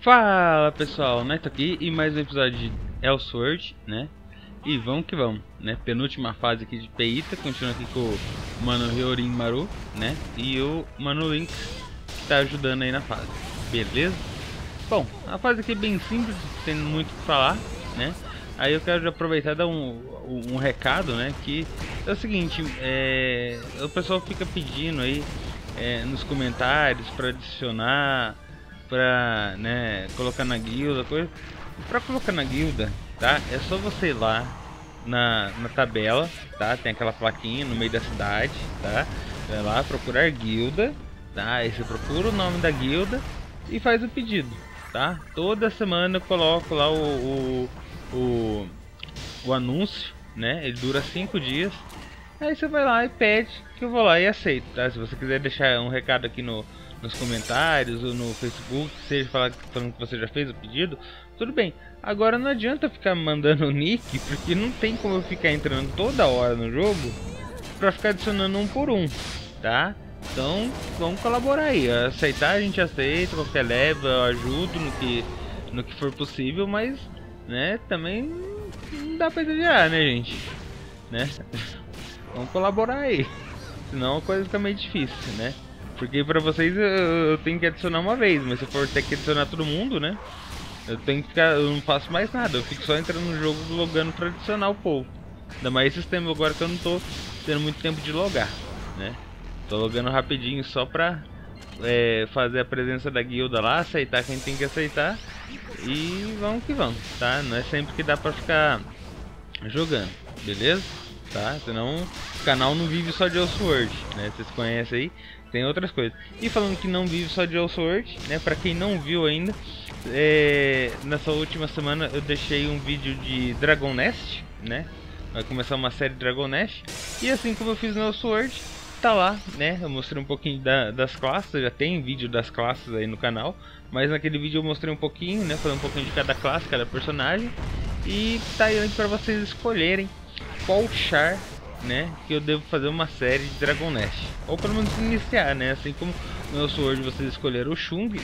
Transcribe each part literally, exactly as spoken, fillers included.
Fala pessoal, Neto aqui e mais um episódio de Elsword, né? E vamos que vamos, né? Penúltima fase aqui de Peita, continua aqui com o Mano Hyorin Maru, né? E o Mano Link que tá ajudando aí na fase, beleza? Bom, a fase aqui é bem simples, tem muito o que falar, né? Aí eu quero aproveitar e dar um, um, um recado, né? Que é o seguinte, é, o pessoal fica pedindo aí é, nos comentários para adicionar, pra, né, colocar na guilda, coisa. Pra colocar na guilda, tá? É só você ir lá na, na tabela, tá? Tem aquela plaquinha no meio da cidade, tá? Vai lá procurar guilda, tá? Aí você procura o nome da guilda e faz o pedido, tá? Toda semana eu coloco lá o, o, o, o anúncio, né? Ele dura cinco dias. Aí você vai lá e pede que eu vou lá e aceito, tá? Se você quiser deixar um recado aqui no nos comentários ou no Facebook, seja falar, falando que você já fez o pedido, tudo bem. Agora não adianta ficar mandando o nick, porque não tem como eu ficar entrando toda hora no jogo pra ficar adicionando um por um, tá? Então vamos colaborar aí, aceitar a gente aceita, qualquer leva, eu ajudo no que, no que for possível, mas né, também não dá pra exagerar, né gente? Né? Vamos colaborar aí, senão a coisa fica meio difícil, né? Porque pra vocês eu, eu tenho que adicionar uma vez, mas se eu for ter que adicionar todo mundo, né? Eu tenho que ficar, eu não faço mais nada, eu fico só entrando no jogo logando pra adicionar o povo. Ainda mais esses tempos agora que eu não tô tendo muito tempo de logar, né? Tô logando rapidinho só pra é, fazer a presença da guilda lá, aceitar quem tem que aceitar. E vamos que vamos, tá? Não é sempre que dá pra ficar jogando, beleza? Tá? Senão o canal não vive só de Elsword, né? Vocês conhecem aí, tem outras coisas. E falando que não vive só de Elsword, né? Pra quem não viu ainda, é... nessa última semana eu deixei um vídeo de Dragon Nest, né? Vai começar uma série de Dragon Nest. E assim como eu fiz no Elsword, tá lá, né? Eu mostrei um pouquinho da, das classes, já tem vídeo das classes aí no canal. Mas naquele vídeo eu mostrei um pouquinho, né? Falei um pouquinho de cada classe, cada personagem. E tá aí pra vocês escolherem qual char, né, que eu devo fazer uma série de Dragon Nest, ou pelo menos iniciar, né, assim como no Elsword vocês escolheram o Xung,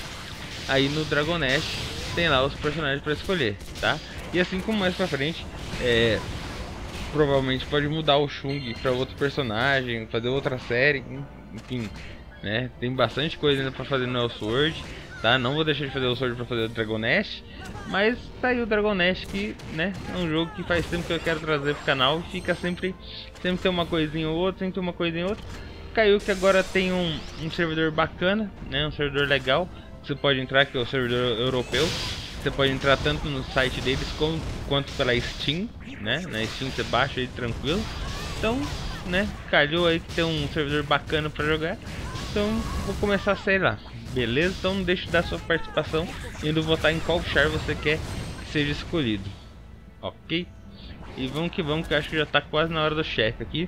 aí no Dragon Nest tem lá os personagens para escolher, tá? E assim como mais pra frente, é, provavelmente pode mudar o Xung para outro personagem, fazer outra série, enfim, né, tem bastante coisa ainda para fazer no Elsword, tá? Não vou deixar de fazer o Elsword para fazer o Dragon Nest, mas tá aí o Dragon Nest que, né, é um jogo que faz tempo que eu quero trazer pro canal e fica sempre, sempre tem uma coisinha ou outra, sempre tem uma coisinha ou outra. Caiu que agora tem um, um servidor bacana, né, um servidor legal, que você pode entrar, que é o servidor europeu. Você pode entrar tanto no site deles como, quanto pela Steam, né, na Steam você baixa aí tranquilo. Então, né, calhou aí que tem um servidor bacana pra jogar, então vou começar a sair lá. Beleza? Então não deixe de dar sua participação indo votar em qual char você quer que seja escolhido. Ok? E vamos que vamos, que eu acho que já tá quase na hora do chefe aqui.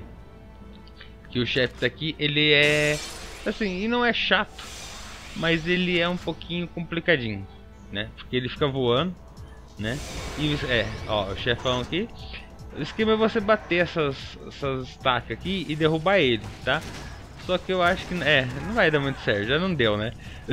Que o chefe daqui, ele é... assim, e não é chato, mas ele é um pouquinho complicadinho, né? Porque ele fica voando, né? E é, ó, o chefão aqui. O esquema é você bater essas, essas estacas aqui e derrubar ele, tá? Só que eu acho que, é, não vai dar muito certo, já não deu, né?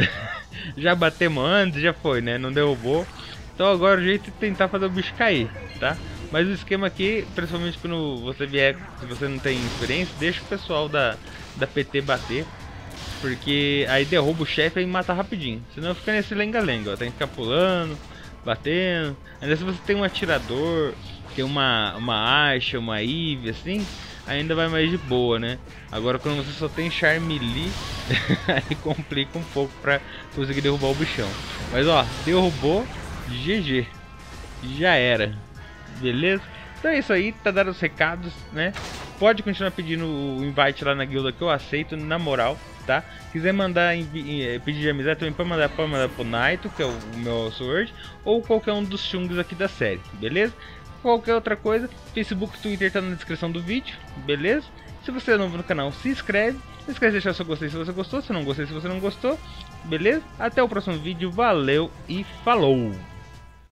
Já batemos antes, já foi, né? Não derrubou. Então agora o jeito é tentar fazer o bicho cair, tá? Mas o esquema aqui, principalmente quando você vier, se você não tem experiência, deixa o pessoal da, da P T bater. Porque aí derruba o chefe e mata rapidinho. Senão fica nesse lenga-lenga, ó. Tem que ficar pulando, batendo. Ainda se você tem um atirador, tem uma, uma Asha, uma Eve, assim, ainda vai mais de boa, né? Agora quando você só tem char melee, aí complica um pouco pra conseguir derrubar o bichão. Mas ó, derrubou, G G, já era, beleza? Então é isso aí, tá dando os recados, né? Pode continuar pedindo o invite lá na guilda que eu aceito, na moral, tá? Quiser mandar pedir de amizade também pode mandar, pode mandar pro Naito, que é o, o meu Sword, ou qualquer um dos Xungs aqui da série, beleza? Qualquer outra coisa, Facebook, Twitter tá na descrição do vídeo, beleza? Se você é novo no canal, se inscreve. Não esquece de deixar seu gostei se você gostou, se não gostei se você não gostou, beleza? Até o próximo vídeo, valeu e falou!